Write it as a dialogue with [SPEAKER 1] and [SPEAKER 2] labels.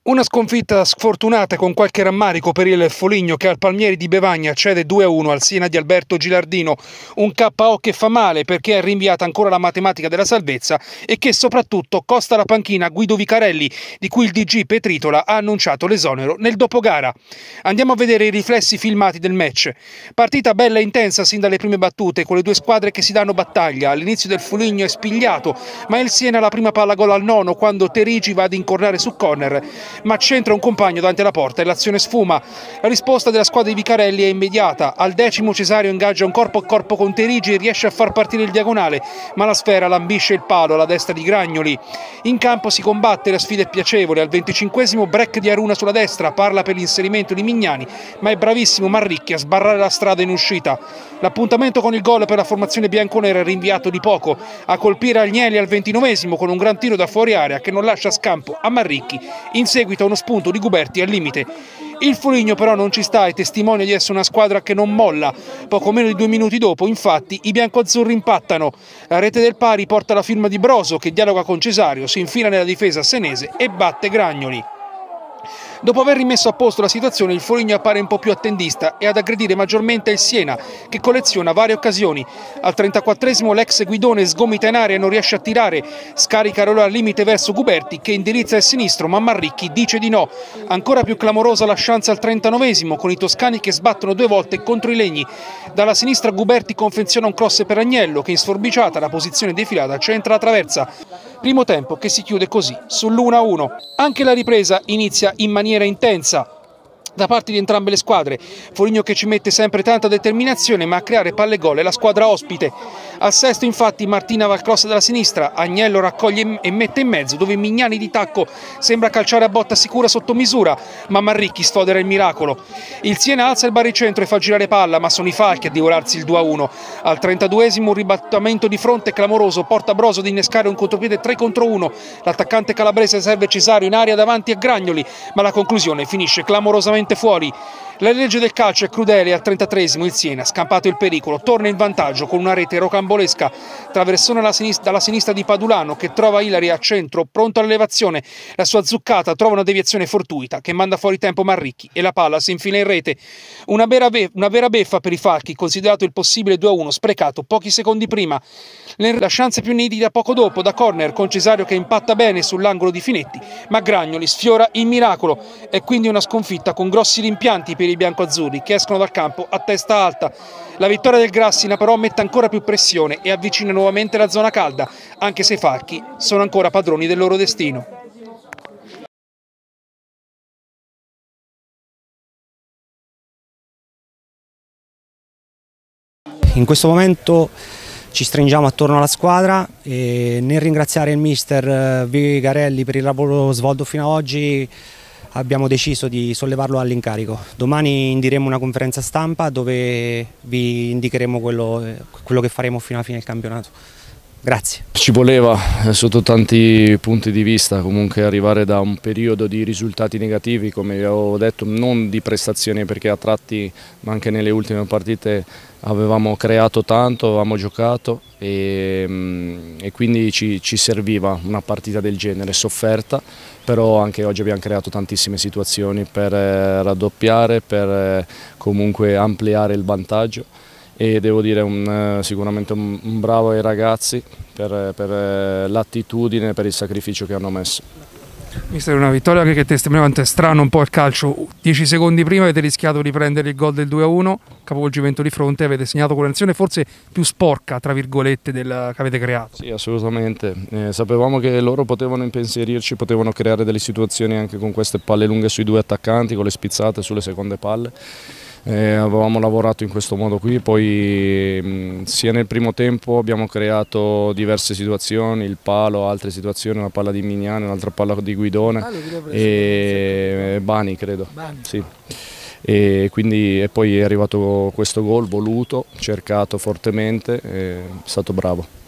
[SPEAKER 1] Una sconfitta sfortunata con qualche rammarico per il Foligno che al Palmieri di Bevagna cede 2-1 al Siena di Alberto Gilardino, un KO che fa male perché è rinviata ancora la matematica della salvezza e che soprattutto costa la panchina a Guido Vicarelli, di cui il DG Petritola ha annunciato l'esonero nel dopogara. Andiamo a vedere i riflessi filmati del match. Partita bella e intensa sin dalle prime battute, con le due squadre che si danno battaglia. All'inizio del Foligno è spigliato, ma il Siena ha la prima palla gol al nono quando Terigi va ad incornare su corner, ma c'entra un compagno davanti alla porta e l'azione sfuma. La risposta della squadra di Vicarelli è immediata. Al 10° Cesario ingaggia un corpo a corpo con Terigi e riesce a far partire il diagonale, ma la sfera lambisce il palo alla destra di Gragnoli. In campo si combatte, la sfida è piacevole. Al 25° break di Aruna sulla destra, parla per l'inserimento di Mignani, ma è bravissimo Marricchi a sbarrare la strada in uscita. L'appuntamento con il gol per la formazione bianconera è rinviato di poco. A colpire Agnelli al 29° con un gran tiro da fuori area che non lascia scampo a Marricchi, in seguito a uno spunto di Guberti al limite. Il Foligno però non ci sta e testimonia di essere una squadra che non molla. Poco meno di 2 minuti dopo, infatti, i biancoazzurri impattano. La rete del pari porta la firma di Broso, che dialoga con Cesario, si infila nella difesa senese e batte Gragnoli. Dopo aver rimesso a posto la situazione, il Foligno appare un po' più attendista e ad aggredire maggiormente il Siena, che colleziona varie occasioni. Al 34° l'ex Guidone sgomita in area e non riesce a tirare. Scarica allora al limite verso Guberti, che indirizza il sinistro, ma Marricchi dice di no. Ancora più clamorosa la chance al 39°, con i toscani che sbattono 2 volte contro i legni. Dalla sinistra Guberti confeziona un cross per Agnello, che in sforbiciata la posizione defilata centra la traversa. Primo tempo che si chiude così, sull'1-1. Anche la ripresa inizia in maniera intensa da parte di entrambe le squadre. Foligno che ci mette sempre tanta determinazione, ma a creare palle gol è la squadra ospite. Al 6° infatti Martina va al cross dalla sinistra, Agnello raccoglie e mette in mezzo, dove Mignani di tacco sembra calciare a botta sicura sotto misura, ma Marricchi sfodera il miracolo. Il Siena alza il baricentro e fa girare palla, ma sono i falchi a divorarsi il 2-1. Al 32° un ribattimento di fronte clamoroso porta Broso ad innescare un contropiede 3 contro 1. L'attaccante calabrese serve Cesario in aria davanti a Gragnoli, ma la conclusione finisce clamorosamente fuori. La legge del calcio è crudele. Al 33° il Siena, scampato il pericolo, torna in vantaggio con una rete rocambolesca. Traversone dalla sinistra di Padulano, che trova Ilari a centro, pronto all'elevazione. La sua zuccata trova una deviazione fortuita che manda fuori tempo Marricchi e la palla si infila in rete. Una vera beffa per i falchi, considerato il possibile 2-1 sprecato pochi secondi prima. La chance più nitida poco dopo, da corner, con Cesario che impatta bene sull'angolo di Finetti, ma Gragnoli sfiora il miracolo. È quindi una sconfitta con grossi rimpianti per i biancoazzurri, che escono dal campo a testa alta. La vittoria del Grassina però mette ancora più pressione e avvicina nuovamente la zona calda, anche se i falchi sono ancora padroni del loro destino.
[SPEAKER 2] In questo momento ci stringiamo attorno alla squadra e nel ringraziare il mister Vicarelli per il lavoro svolto fino ad oggi abbiamo deciso di sollevarlo all'incarico. Domani indiremo una conferenza stampa dove vi indicheremo quello che faremo fino alla fine del campionato. Grazie.
[SPEAKER 3] Ci voleva sotto tanti punti di vista comunque arrivare da un periodo di risultati negativi, come vi avevo detto, non di prestazioni, perché a tratti, ma anche nelle ultime partite avevamo creato tanto, avevamo giocato e quindi ci serviva una partita del genere, sofferta, però anche oggi abbiamo creato tantissime situazioni per raddoppiare, per comunque ampliare il vantaggio. E devo dire sicuramente un bravo ai ragazzi per l'attitudine, per il sacrificio che hanno messo.
[SPEAKER 1] Mister, una vittoria che testimoniamente è strano un po' il calcio. 10 secondi prima avete rischiato di prendere il gol del 2-1, capovolgimento di fronte, avete segnato con l'azione forse più sporca, tra virgolette, che avete creato.
[SPEAKER 3] Sì, assolutamente. Sapevamo che loro potevano impensierirci, potevano creare delle situazioni anche con queste palle lunghe sui 2 attaccanti, con le spizzate sulle seconde palle. Avevamo lavorato in questo modo qui, poi sia nel primo tempo abbiamo creato diverse situazioni, il palo, altre situazioni, una palla di Mignani, un'altra palla di Guidone e Bani credo. Sì. E poi è arrivato questo gol voluto, cercato fortemente, è stato bravo.